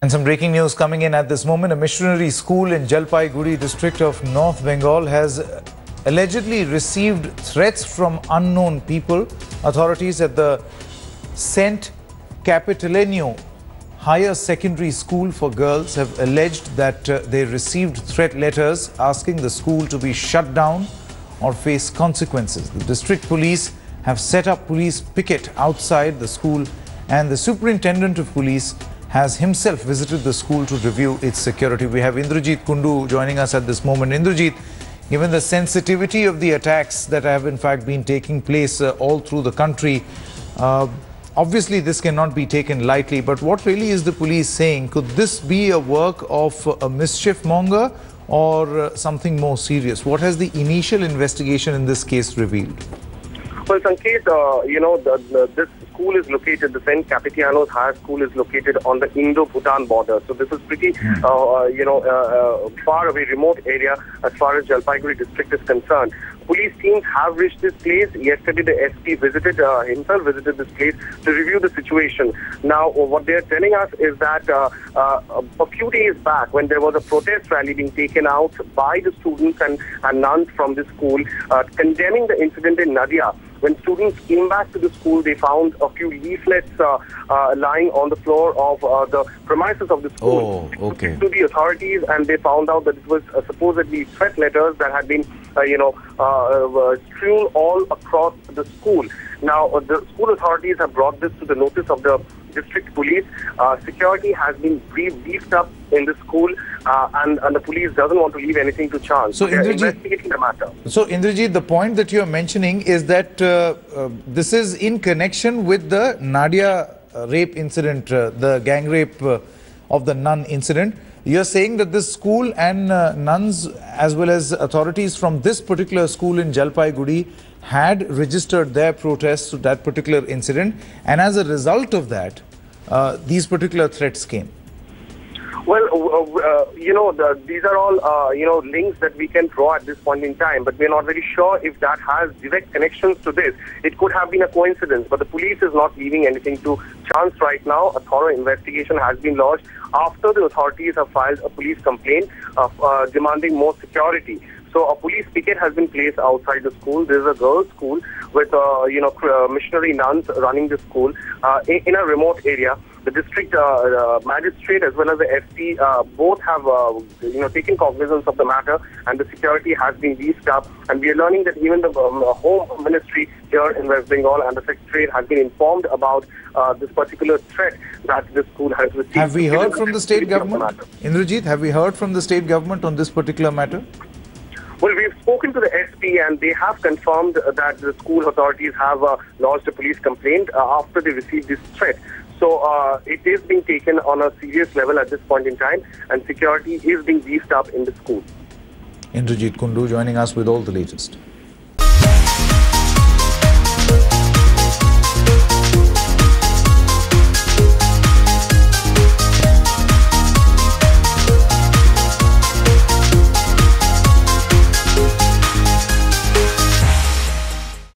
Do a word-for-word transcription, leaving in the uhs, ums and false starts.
And some breaking news coming in at this moment. A missionary school in Jalpaiguri district of North Bengal has allegedly received threats from unknown people. Authorities at the Saint Capitolinio Higher Secondary School for Girls have alleged that uh, they received threat letters asking the school to be shut down or face consequences. The district police have set up police picket outside the school, and the superintendent of police has himself visited the school to review its security. We have Indrajit Kundu joining us at this moment. Indrajit, given the sensitivity of the attacks that have in fact been taking place uh, all through the country, uh, obviously this cannot be taken lightly, but what really is the police saying? Could this be a work of a mischief monger or uh, something more serious? What has the initial investigation in this case revealed? Well, Sanket, uh, you know, the, the, this school is located, the Saint Capitolinio High School is located on the Indo-Bhutan border. So this is pretty, mm. uh, you know, uh, uh, far away, remote area as far as Jalpaiguri district is concerned. Police teams have reached this place. Yesterday, the S P visited, uh, himself visited this place to review the situation. Now, what they are telling us is that uh, uh, a few days back, when there was a protest rally being taken out by the students and, and nuns from the school, uh, condemning the incident in Nadia, when students came back to the school, they found a few leaflets uh, uh, lying on the floor of uh, the premises of the school. Oh, okay. To the authorities, and they found out that it was uh, supposedly threat letters that had been, uh, you know, uh, uh, strewn all across the school. Now, uh, the school authorities have brought this to the notice of the district police. Uh, security has been beefed up in the school, uh, and, and the police doesn't want to leave anything to chance. So, so they're Indrajit, investigating the matter. So, Indrajit, the point that you are mentioning is that uh, uh, this is in connection with the Nadia uh, rape incident, uh, the gang rape uh, of the nun incident. You are saying that this school and uh, nuns, as well as authorities from this particular school in Jalpaiguri, had registered their protests to that particular incident, and as a result of that, uh, these particular threats came. Well, uh, uh, you know, the, these are all, uh, you know, links that we can draw at this point in time, but we're not very sure if that has direct connections to this. It could have been a coincidence, but the police is not leaving anything to chance right now. A thorough investigation has been lodged after the authorities have filed a police complaint of, uh, demanding more security. So a police picket has been placed outside the school. There is a girls' school with, uh, you know, uh, missionary nuns running the school uh, in, in a remote area. The district uh, uh, magistrate as well as the S P uh, both have, uh, you know, taken cognizance of the matter, and the security has been beefed up. And we are learning that even the um, Home Ministry here in West Bengal and the Secretariat has been informed about uh, this particular threat that the school has received. Have we heard from the state government? Indrajit, have we heard from the state government on this particular matter? Well, we've spoken to the S P, and they have confirmed that the school authorities have uh, lodged a police complaint uh, after they received this threat. So uh, it is being taken on a serious level at this point in time, and security is being beefed up in the school. Indrajit Kundu joining us with all the latest.